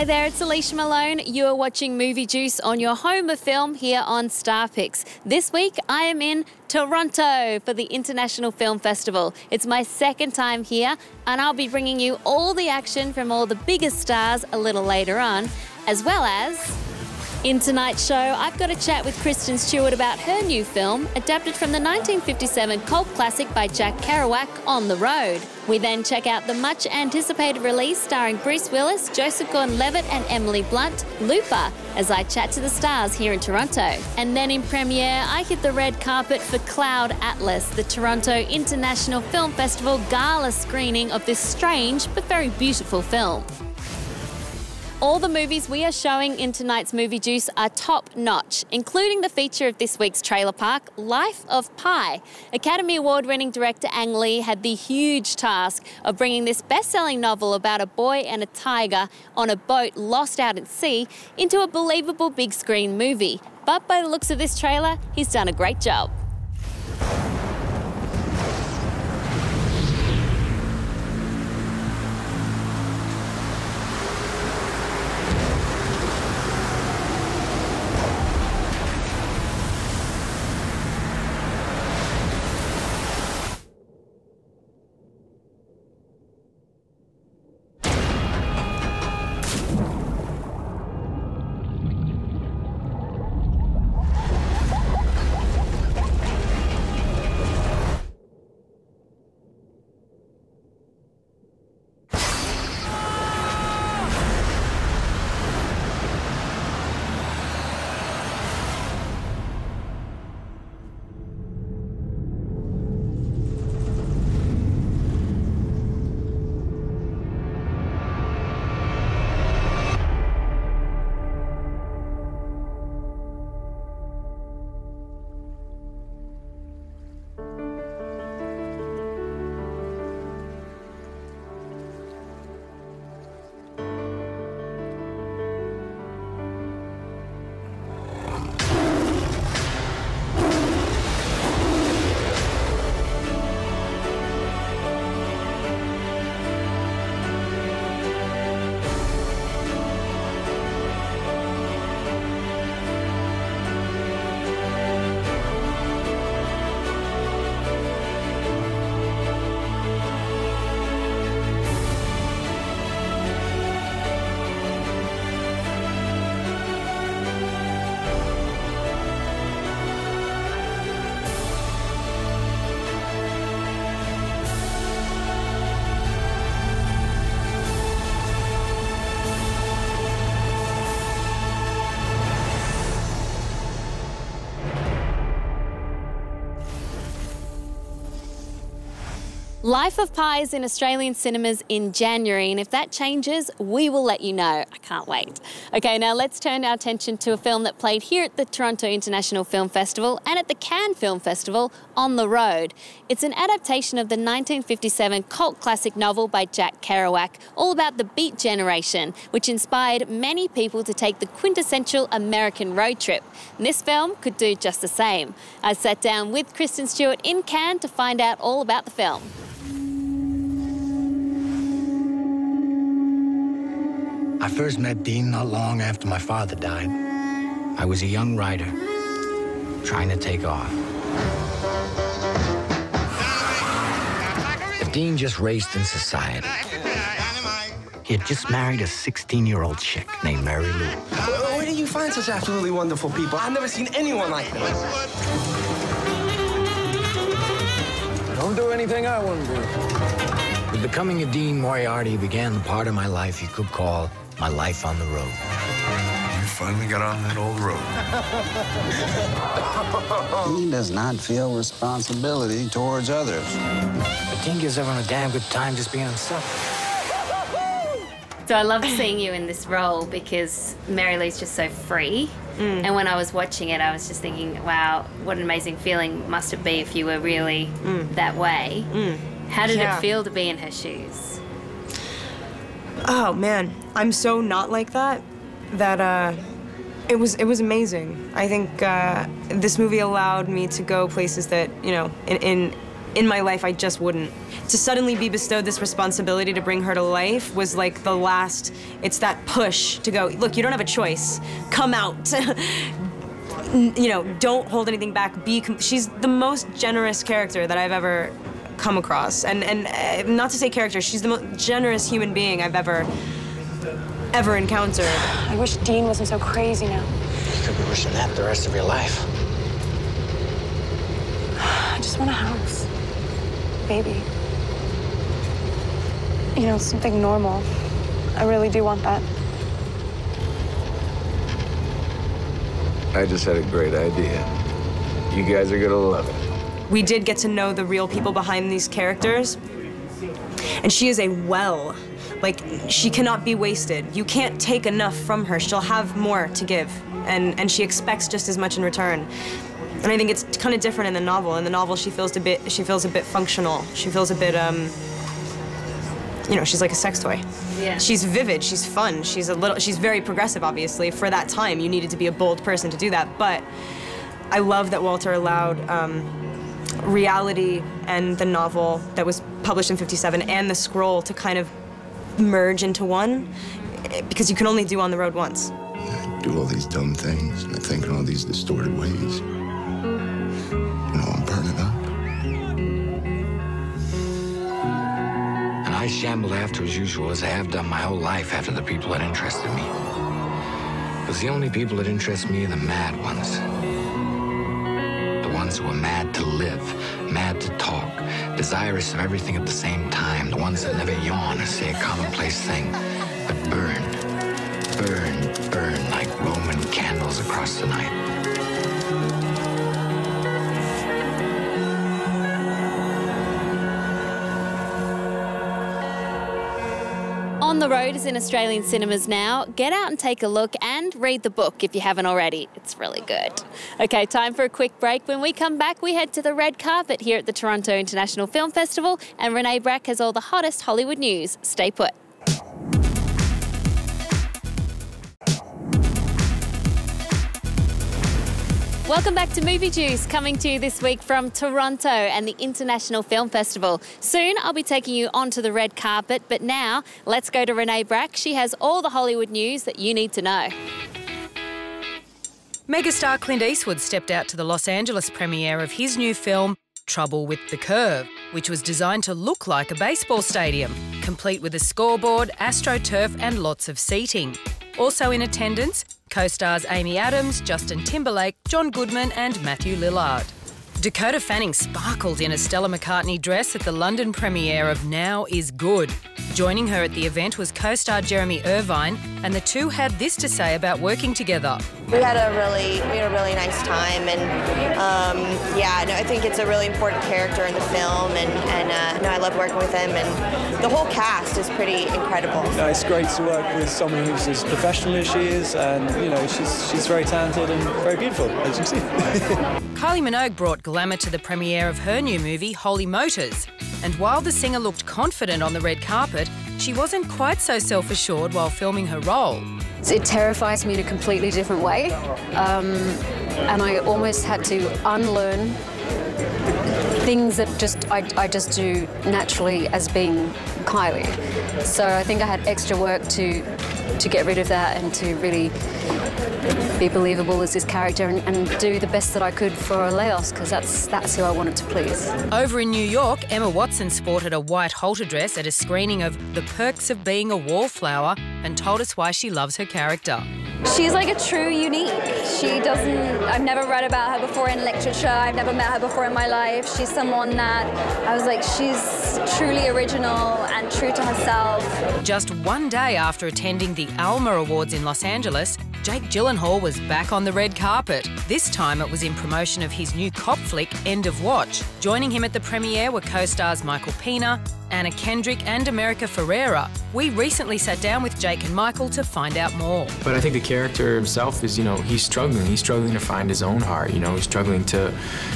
Hi there, it's Alicia Malone. You are watching Movie Juice on your home of film here on Star Picks. This week I am in Toronto for the International Film Festival. It's my second time here and I'll be bringing you all the action from all the biggest stars a little later on, as well as... In tonight's show, I've got a chat with Kristen Stewart about her new film, adapted from the 1957 cult classic by Jack Kerouac, On the Road. We then check out the much-anticipated release starring Bruce Willis, Joseph Gordon-Levitt and Emily Blunt, Looper, as I chat to the stars here in Toronto. And then in premiere, I hit the red carpet for Cloud Atlas, the Toronto International Film Festival gala screening of this strange but very beautiful film. All the movies we are showing in tonight's Movie Juice are top-notch, including the feature of this week's trailer park, Life of Pi. Academy Award-winning director Ang Lee had the huge task of bringing this best-selling novel about a boy and a tiger on a boat lost out at sea into a believable big-screen movie. But by the looks of this trailer, he's done a great job. Life of Pi is in Australian cinemas in January, and if that changes, we will let you know. I can't wait. Okay, now let's turn our attention to a film that played here at the Toronto International Film Festival and at the Cannes Film Festival, On the Road. It's an adaptation of the 1957 cult classic novel by Jack Kerouac, all about the Beat Generation, which inspired many people to take the quintessential American road trip. And this film could do just the same. I sat down with Kristen Stewart in Cannes to find out all about the film. I first met Dean not long after my father died. I was a young writer, trying to take off. But Dean just raced in society. He had just married a 16-year-old chick named Mary Lou. Where do you find such absolutely wonderful people? I've never seen anyone like them. Don't do anything I wouldn't do. With becoming a Dean Moriarty began the part of my life you could call my life on the road. You finally got on that old road. He does not feel responsibility towards others. But Dean gives everyone a damn good time just being himself. So I love seeing you in this role because Mary Lou's just so free. And when I was watching it, I was just thinking, wow, what an amazing feeling must it be if you were really that way. How did it feel to be in her shoes? Oh man, I'm so not like that. It was amazing. I think this movie allowed me to go places that, you know, in in my life, I just wouldn't. To suddenly be bestowed this responsibility to bring her to life was like the last, it's that push to go, look, you don't have a choice. Come out. You know, don't hold anything back. She's the most generous character that I've ever come across. And not to say character, she's the most generous human being I've ever encountered. I wish Dean wasn't so crazy now. You could be wishing that the rest of your life. I just want a house. Baby. You know, something normal. I really do want that. I just had a great idea. You guys are gonna love it. We did get to know the real people behind these characters. And she is a well. Like, she cannot be wasted. You can't take enough from her. She'll have more to give. And she expects just as much in return. And I think it's kind of different in the novel. In the novel, she feels a bit functional. She feels a bit, you know, she's like a sex toy. Yeah. She's vivid, she's fun, she's very progressive, obviously. For that time, you needed to be a bold person to do that. But I love that Walter allowed reality and the novel that was published in '57 and the scroll to kind of merge into one, because you can only do On the Road once. I do all these dumb things, and I think in all these distorted ways. You know, I'm burning up. And I shambled after as usual, as I have done my whole life after the people that interested me. Because the only people that interest me are the mad ones. The ones who are mad to live, mad to talk, desirous of everything at the same time. The ones that never yawn or say a commonplace thing, but burn, burn, burn like Roman candles across the night. On the Road is in Australian cinemas now. Get out and take a look and read the book if you haven't already. It's really good. Okay, time for a quick break. When we come back, we head to the red carpet here at the Toronto International Film Festival, and Renee Brack has all the hottest Hollywood news. Stay put. Welcome back to Movie Juice, coming to you this week from Toronto and the International Film Festival. Soon I'll be taking you onto the red carpet, but now let's go to Renee Brack. She has all the Hollywood news that you need to know. Megastar Clint Eastwood stepped out to the Los Angeles premiere of his new film, Trouble with the Curve, which was designed to look like a baseball stadium, complete with a scoreboard, AstroTurf and lots of seating. Also in attendance, co-stars Amy Adams, Justin Timberlake, John Goodman and Matthew Lillard. Dakota Fanning sparkled in a Stella McCartney dress at the London premiere of Now Is Good. Joining her at the event was co-star Jeremy Irvine, and the two had this to say about working together. We had a really nice time, and yeah, no, I think it's a really important character in the film, and no, I love working with him, and the whole cast is pretty incredible. No, it's great to work with someone who's as professional as she is, and you know, she's very talented and very beautiful, as you can see. Kylie Minogue brought glamour to the premiere of her new movie, Holy Motors. And while the singer looked confident on the red carpet, she wasn't quite so self-assured while filming her role. It terrifies me in a completely different way, and I almost had to unlearn things that I just do naturally as being Kylie. So I think I had extra work to get rid of that and to really be believable as this character and do the best that I could for Laos, because that's who I wanted to please. Over in New York, Emma Watson sported a white halter dress at a screening of The Perks of Being a Wallflower and told us why she loves her character. She's like a true unique. I've never read about her before in literature, I've never met her before in my life. She's someone that I was like, she's truly original and true to herself. Just one day after attending the Alma Awards in Los Angeles, Jake Gyllenhaal was back on the red carpet. This time it was in promotion of his new cop flick, End of Watch. Joining him at the premiere were co-stars Michael Pena, Anna Kendrick and America Ferrera. We recently sat down with Jake and Michael to find out more. But I think the character himself is, he's struggling. He's struggling to find his own heart. He's struggling to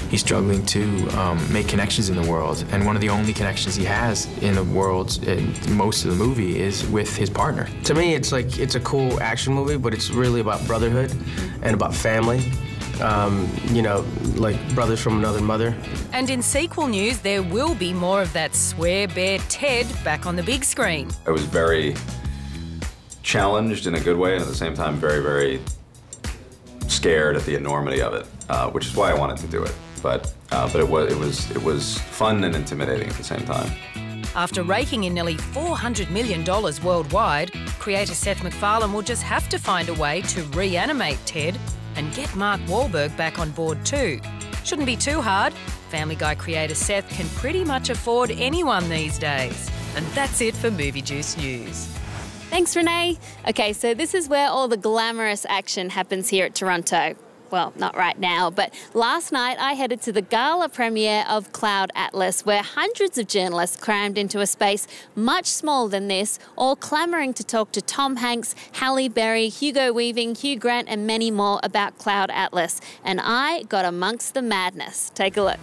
make connections in the world. And one of the only connections he has in the world, in most of the movie, is with his partner. To me, it's a cool action movie, but it's really about brotherhood and about family. you know, like brothers from another mother. And in sequel news, there will be more of that swear-bear Ted back on the big screen. I was very challenged in a good way, and at the same time very, very scared at the enormity of it, which is why I wanted to do it. But it was fun and intimidating at the same time. After raking in nearly $400 million worldwide, creator Seth MacFarlane will just have to find a way to reanimate Ted and get Mark Wahlberg back on board too. Shouldn't be too hard. Family Guy creator Seth can pretty much afford anyone these days. And that's it for Movie Juice News. Thanks, Renee. Okay, so this is where all the glamorous action happens here at Toronto. Well, not right now, but last night I headed to the gala premiere of Cloud Atlas, where hundreds of journalists crammed into a space much smaller than this, all clamouring to talk to Tom Hanks, Halle Berry, Hugo Weaving, Hugh Grant and many more about Cloud Atlas. And I got amongst the madness. Take a look.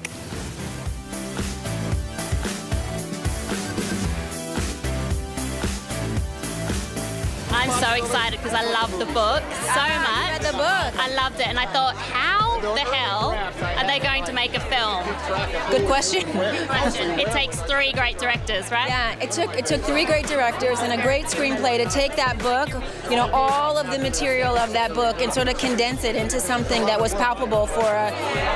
I'm so excited because I love the book so much. You read the book? I loved it, and I thought, how the hell are they going to make a film? Good question. Good question. It takes 3 great directors, right? Yeah, it took 3 great directors and a great screenplay to take that book, you know, all of the material of that book and sort of condense it into something that was palpable for a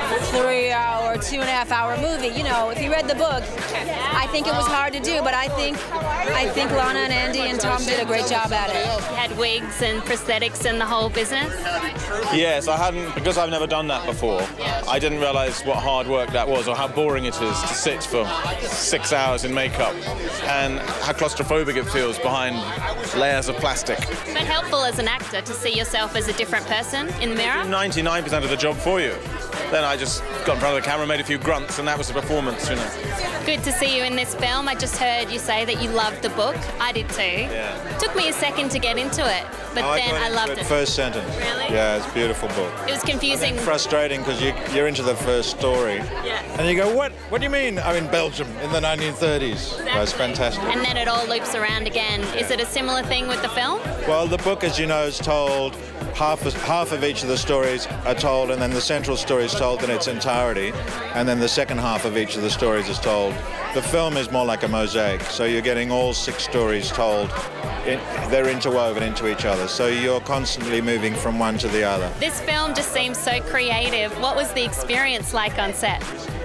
3-hour, 2.5-hour movie. You know, if you read the book, I think it was hard to do, but I think Lana and Andy and Tom did a great job at it. You had wigs and prosthetics and the whole business? Yes, I hadn't, because I've never done that before. I didn't realise what hard work that was or how boring it is to sit for 6 hours in makeup and how claustrophobic it feels behind layers of plastic. But helpful as an actor to see yourself as a different person in the mirror? 99% of the job for you. Then I just got in front of the camera, made a few grunts, and that was the performance, you know. Good to see you in this film. I just heard you say that you loved the book. I did too. Yeah. Took me a second to get into it, but then I loved it. First sentence. Really? Yeah, it's a beautiful book. It was confusing. And frustrating because you're into the first story. Yeah. And you go, what do you mean I'm in Belgium in the 1930s? Exactly. That's fantastic. And then it all loops around again. Is it a similar thing with the film? Well, the book, as you know, is told, half of each of the stories are told, and then the central story is told in its entirety, and then the second half of each of the stories is told. The film is more like a mosaic, so you're getting all 6 stories told. They're interwoven into each other, so you're constantly moving from one to the other. This film just seems so creative. What was the experience like on set?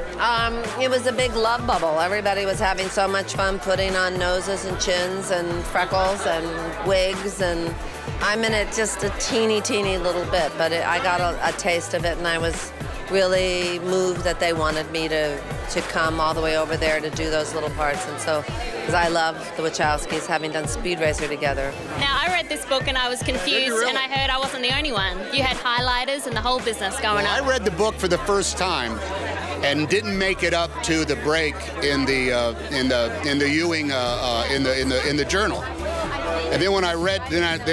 It was a big love bubble. Everybody was having so much fun putting on noses and chins and freckles and wigs, and I'm in it just a teeny little bit, but I got a taste of it, and I was really moved that they wanted me to come all the way over there to do those little parts. And so, because I love the Wachowskis, having done Speed Racer together. Now, I read this book and I was confused, and I heard I wasn't the only one. You had highlighters and the whole business going on. I read the book for the first time and didn't make it up to the break in the Ewing in the journal. And then when I read, then I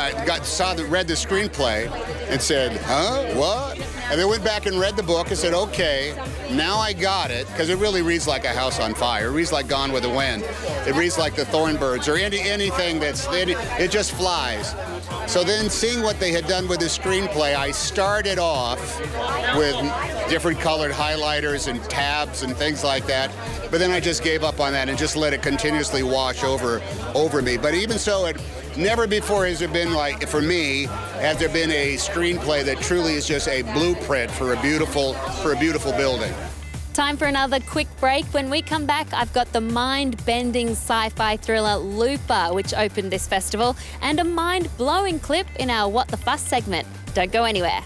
read the screenplay and said, huh, what? And then went back and read the book and said, okay, now I got it, because it really reads like A House on Fire. It reads like Gone with the Wind. It reads like The Thornbirds, or anything it just flies. So then seeing what they had done with the screenplay, I started off with different colored highlighters and tabs and things like that. But then I just gave up on that and just let it continuously wash over me. But even so, never before has there been, like, for me, has there been a screenplay that truly is just a blueprint for a beautiful building. Time for another quick break. When we come back, I've got the mind-bending sci-fi thriller Looper, which opened this festival, and a mind-blowing clip in our What the Fuss segment. Don't go anywhere.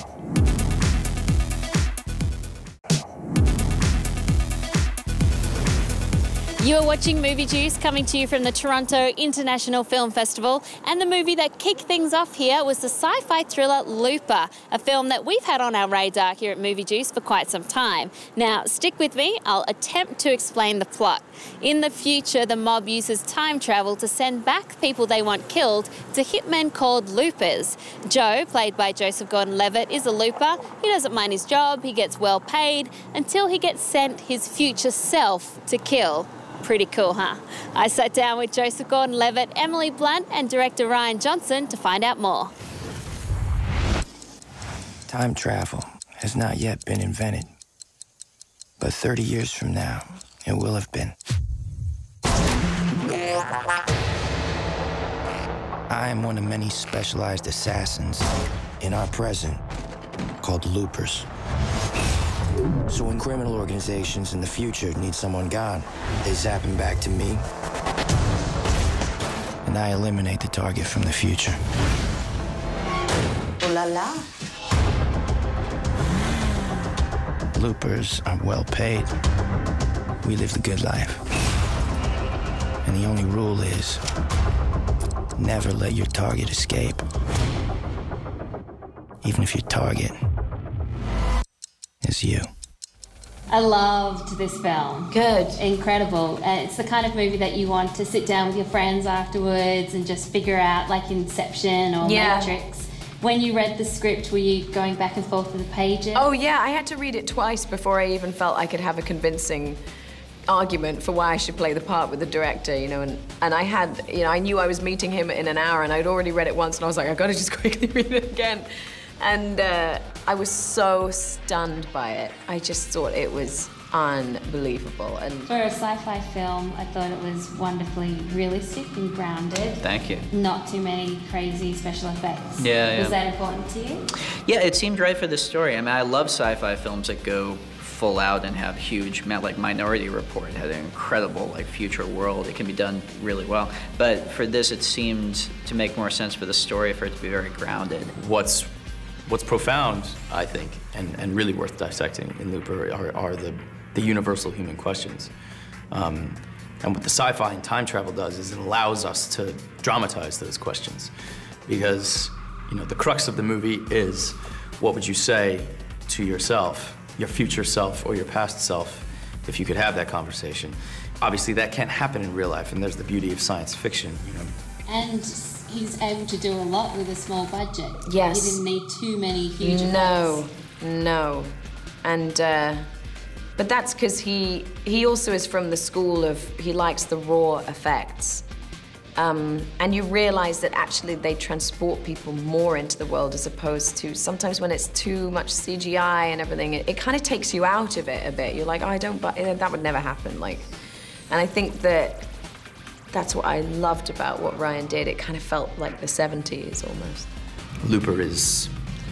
You are watching Movie Juice, coming to you from the Toronto International Film Festival, and the movie that kicked things off here was the sci-fi thriller Looper, a film that we've had on our radar here at Movie Juice for quite some time. Now, stick with me, I'll attempt to explain the plot. In the future, the mob uses time travel to send back people they want killed to hitmen called loopers. Joe, played by Joseph Gordon-Levitt, is a looper. He doesn't mind his job, he gets well paid, until he gets sent his future self to kill. Pretty cool, huh? I sat down with Joseph Gordon-Levitt, Emily Blunt and director Ryan Johnson to find out more. Time travel has not yet been invented, but 30 years from now, it will have been. I am one of many specialized assassins in our present called loopers. So when criminal organizations in the future need someone gone, they zap him back to me, and I eliminate the target from the future. Ooh la la. Loopers are well paid. We live the good life. And the only rule is never let your target escape. Even if your target is you. I loved this film. Good. Incredible. It's the kind of movie that you want to sit down with your friends afterwards and just figure out, like Inception or Matrix. When you read the script, were you going back and forth with the pages? Oh yeah, I had to read it twice before I even felt I could have a convincing argument for why I should play the part with the director, you know, and I had, you know, I knew I was meeting him in an hour and I'd already read it once and I was like, I've got to just quickly read it again. And I was so stunned by it. I just thought it was unbelievable. And for a sci-fi film, I thought it was wonderfully realistic and grounded. Thank you. Not too many crazy special effects. Yeah. Was that important to you? Yeah, it seemed right for the story. I mean, I love sci-fi films that go full out and have huge, like Minority Report had an incredible like future world. It can be done really well. But for this, it seemed to make more sense for the story for it to be very grounded. What's profound, I think, and really worth dissecting in Looper are the universal human questions. And what the sci-fi and time travel does is it allows us to dramatize those questions. Because, you know, the crux of the movie is, what would you say to yourself, your future self or your past self, if you could have that conversation? Obviously, that can't happen in real life, and there's the beauty of science fiction, you know. And he's able to do a lot with a small budget. Yes. He didn't need too many huge effects. No. And, but that's because he also is from the school of, he likes the raw effects. And you realize that actually they transport people more into the world as opposed to sometimes when it's too much CGI and everything, it kind of takes you out of it a bit. You're like, oh, that would never happen. Like, and I think that's what I loved about what Ryan did. It kind of felt like the 70s almost. Looper is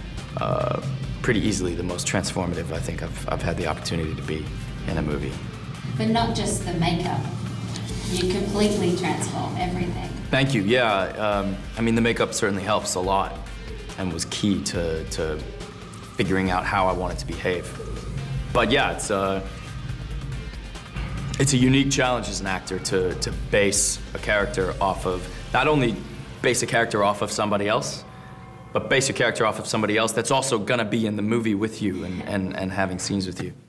pretty easily the most transformative I think I've had the opportunity to be in a movie. But not just the makeup. You completely transform everything. Thank you, yeah. I mean, the makeup certainly helps a lot and was key to figuring out how I wanted to behave. But yeah, it's a unique challenge as an actor to base a character off of, not only base a character off of somebody else, but base a character off of somebody else that's also gonna be in the movie with you and having scenes with you.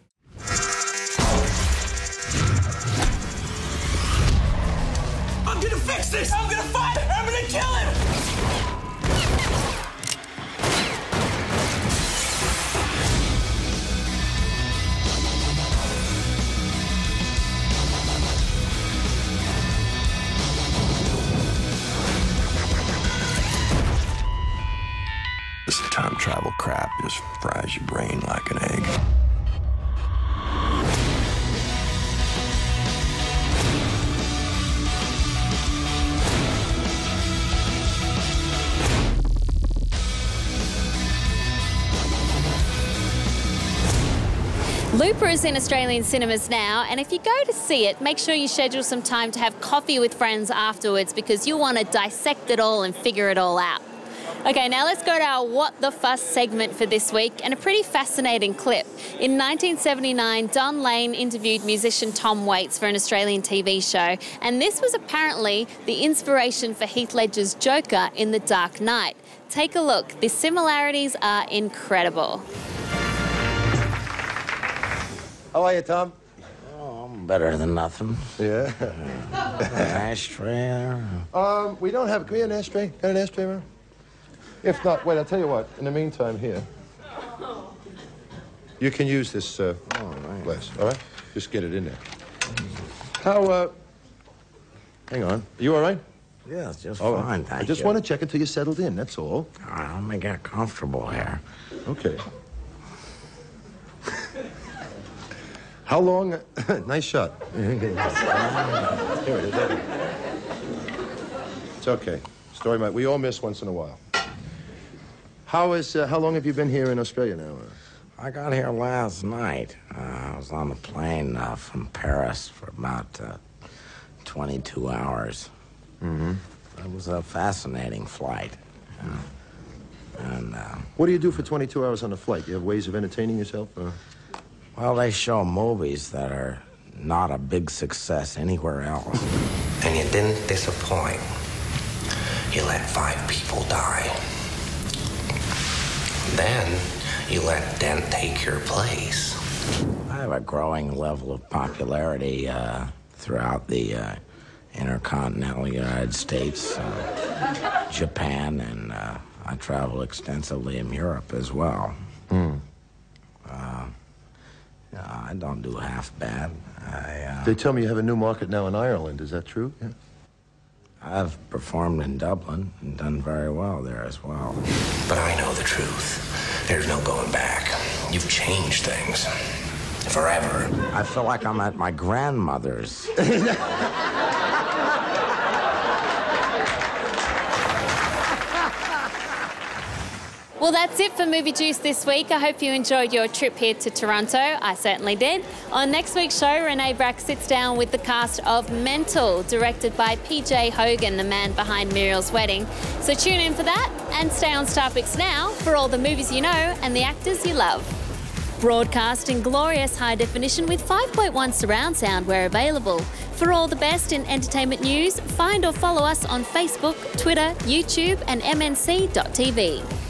I'm gonna fix this! I'm gonna find him! I'm gonna kill him! This time travel crap just fries your brain like an egg. Looper is in Australian cinemas now, and if you go to see it, make sure you schedule some time to have coffee with friends afterwards because you'll want to dissect it all and figure it all out. Okay, now let's go to our What the Fuss segment for this week, and a pretty fascinating clip. In 1979, Don Lane interviewed musician Tom Waits for an Australian TV show, and this was apparently the inspiration for Heath Ledger's Joker in The Dark Knight. Take a look. The similarities are incredible. How are you, Tom? Oh, I'm better than nothing. Yeah. Ashtray. We don't have. Can we get an ashtray? Got an ashtray around? If not, wait. I'll tell you what. In the meantime, here. You can use this glass. All right. Just get it in there. How? Hang on. Are you all right? Yeah, it's just All right. fine, thank you. I just want to check until you're settled in, that's all. All right, let me get comfortable here. Okay. How long... Nice shot. Here it is. It's okay. Story might... We all miss once in a while. How long have you been here in Australia now? I got here last night. I was on a plane from Paris for about 22 hours. Mm-hmm. It was a fascinating flight. And what do you do for 22 hours on a flight? You have ways of entertaining yourself? well, they show movies that are not a big success anywhere else. And you didn't disappoint. You let 5 people die. Then you let Dent take your place. I have a growing level of popularity throughout the intercontinental United States, Japan, and I travel extensively in Europe as well. I don't do half bad. They tell me you have a new market now in Ireland. Is that true? Yeah. I've performed in Dublin and done very well there as well. But I know the truth. There's no going back. You've changed things. Forever. I feel like I'm at my grandmother's. Well, that's it for Movie Juice this week. I hope you enjoyed your trip here to Toronto. I certainly did. On next week's show, Renee Brack sits down with the cast of Mental, directed by PJ Hogan, the man behind Muriel's Wedding. So tune in for that and stay on Starpix now for all the movies you know and the actors you love. Broadcast in glorious high definition with 5.1 surround sound where available. For all the best in entertainment news, find or follow us on Facebook, Twitter, YouTube and mnc.tv.